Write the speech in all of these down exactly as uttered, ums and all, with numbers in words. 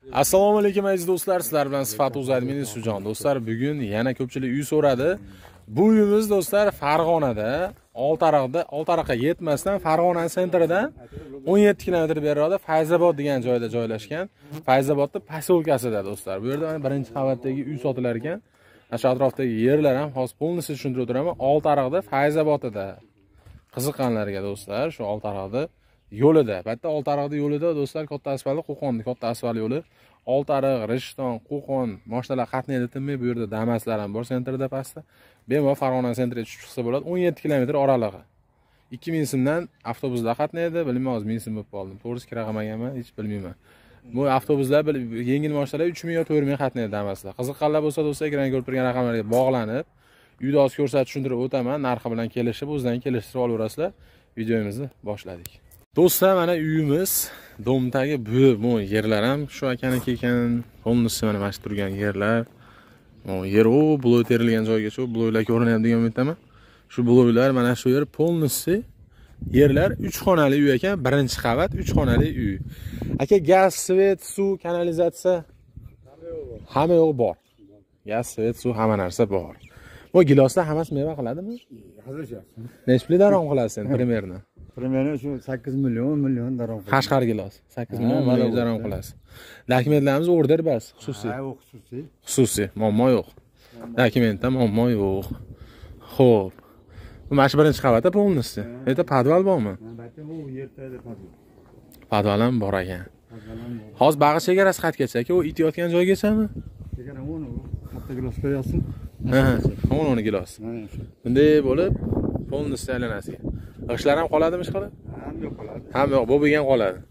Assalomu alaykum aziz do'stlar, sizlar bilan Sifat Uzadmin Sujon. Do'stlar, bugun yana ko'pchilik uy so'radi. Bu uyimiz do'stlar Farg'onada, Oltiariqda, Oltiariqqa yetmasdan Farg'ona sentridan o'n yetti kilometr beroqda Fayzobod degan joyda joylashgan. Fayzobodning posyolkasida do'stlar. Bu yerda birinchi qavatdagi uy sotilar ekan. Shu atrofdagi yerlar ham hozir polnisi tushuntirib o'tiraman. Oltiariqda Fayzobodda. Qiziqqanlarga do'stlar, shu Oltiariqda yo'lida, bitta Oltiariqda yo'lida do'stlar, katta asfalt, Qo'qonning katta asfalt yo'li. Oltiariq, Rishton, Qo'qon, mashinalar qatnaydi tinmay, bu yerda Damaslar ham bor sentrda pastda. Bemalol Farg'ona sentriga tushib chiqsa bo'ladi. o'n yetti kilometr oralig'i. ikki ming so'mdan avtobuslar qatnaydi, bilmayman, ming so'm bo'lib qoldim. To'g'risi kira qilmaganman, hech bilmayman. Bu avtobuslar yengil mashinalar uch ming yo to'rt ming qatnaydi Damaslar. Qiziqqanlar bo'lsa do'stlar, ekran ko'rib turgan raqamlarga bog'lanib, uyda hozir ko'rsatib tushuntirib o'taman, narxi bilan kelishib, o'zidan kelishtirib olaverasizlar. Videomizni boshladik. Do'stlar, mana uyimiz Domdagi bu yerlar ham shu akaniki ekan. Polnisi mana mana turgan yerlar. O yer o bloy terilgan joygacha, bloylar ko'rinyapti degan umiddaman. Shu bloylar mana shu yer polnisi yerlar uch xonali uy ekan, birinchi qavat uch xonali uy. Aka, gaz, svet, suv, kanalizatsiya hamma yo'q bor. Gaz, svet, suv hamma narsa bor. Bu giloslar hammasi meva qiladimi? Hozircha. Necha pul darom qilasiz sen primerni? Primerni shu sakkiz million million darom qiladi. Qashqar gilos sakkiz million million darom qilasiz. Dokumentlarimiz order bas, xususiy. Ha, xususiy. Xususiy, muammo yo'q. Dokumentda muammo yo'q. Xo'p. Bu mana shu birinchi qavatda polnisi. Bu yerda podval bormi? Albatta, bu yerda podval. Podval ham bor ekan. Hozir bag'ir chegarasi qayergacha aka? U it yotgan joygachami? Chegara o'n, katta gilos qo'yasiz. Ha, o'n o'n gilos. Bunday bo'lib, polnisi aylanasiga. G'ishlar ham qoladimi ish qilib? Ham yo'q qoladi. Ham yo'q, bu bo'lgan qoladi.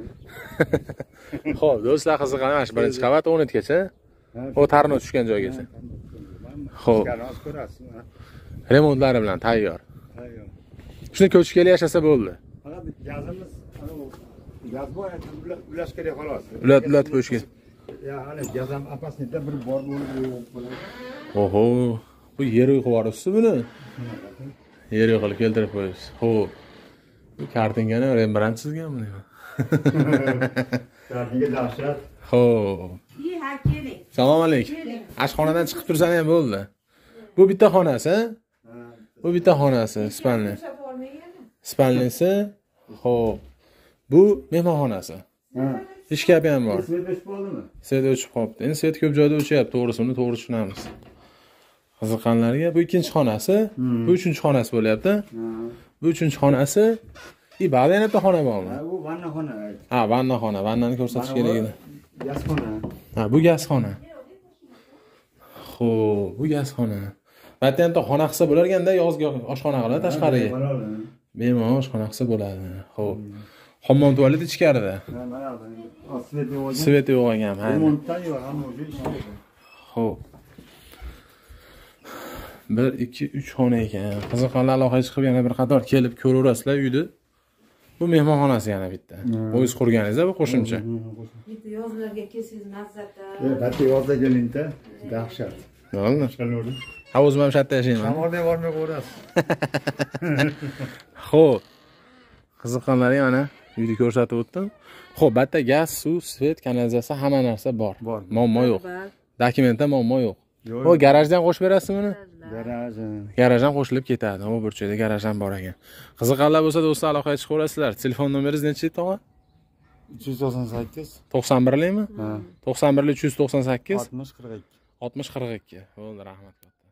Xo'p, do'stlar, qiziqadi mana shu birinchi qavat o'n gacha. O tarno tushgan joygacha. Xo'p. Remontlari bilan tayyor. Tayyor. Shuni ko'chib kelib yashasa bo'ldi. Faqat gazimiz, gaz bor, ulash kerak xolos. Ulat ulat qo'yishga. Ya, hali gaz ham apasnida bir bor bo'lib. Oho, bu yer uy qilib buni. Yer yo'q qilib keltirib qo'yibsiz. Xo'p. Bu kartingani Rembrandt chizgan buni. Kartinga dahshat. Xo'p. Salom alaykum. Ashxonadan chiqib tursan ham bo'ldi. Bu bitta xonasi, ha? Bu bitta xonasi, spalni. Spalnisi. Xo'p. Bu mehmonxonasi. Ha. Ishkabi ham bor. Svet o'chib qoldimi? Svet o'chib qolibdi. Endi svet ko'p joyda o'chyapti, to'g'risini to'g'ri tushunamiz. Qiziqqanlarga bu ikkinchi xonasi, bu uchinchi xonasi bo'lyapti. Bu uchinchi xonasi. I ba'da yana bitta xona bormi? Ha, bu vanna xona. Ha, vanna xona. Vannani ko'rsatish kerak edi. Gaz xona. Ha, bu gaz xona. Xo'p, bu gaz xona. Bitta ham xona qilsa bo'lar ekanda, yozgi oshxona qiladi tashqariga. Bemalol oshxona qilsa bo'ladi. Xo'p. Hammom tualet ichkarida. Ha, mana bu. Svet yo'q. Svet yo'q ekan, ha. Remontdan yo'q, hamma o'sha ishlaydi. Xo'p. bir ikki uch xona ekan. Qiziqqanlar aloqaga chiqib yana bir qator kelib ko'raverasizlar uyni. Bu mehmonxonasi yana bitta. O'zingiz qurganingiz-a bu qo'shimcha? Bitta yozlarga kelsangiz mazzata. Bitta yozda kelingda, dahshat. Bo'ldi. Shalori. Ha, o'zim ham shatda yashayman. Shamolda bormay qo'rasiz. Xo'p. Qiziqqanlarga mana uyni ko'rsatib o'tdim. Xo'p, bitta gaz, suv, svet, kanalizatsiya hamma narsa bor. Muammo yo'q. Dokumentda muammo yo'q. O garajdan qo'shib berasizmi buni? Garaj. Garajdan qo'shilib ketadi. O burchakda garaj ham bor ekan. Qiziqqanlar bo'lsa do'stlar aloqaga chiqaverasizlar. Telefon nomeringiz nechi edi tog'a? uch yuz to'qson sakkiz. to'qson birlikmi? Ha. to'qson bir uch yuz to'qson sakkiz. oltmish qirq ikki. oltmish qirq ikki. Bo'ldi, rahmat.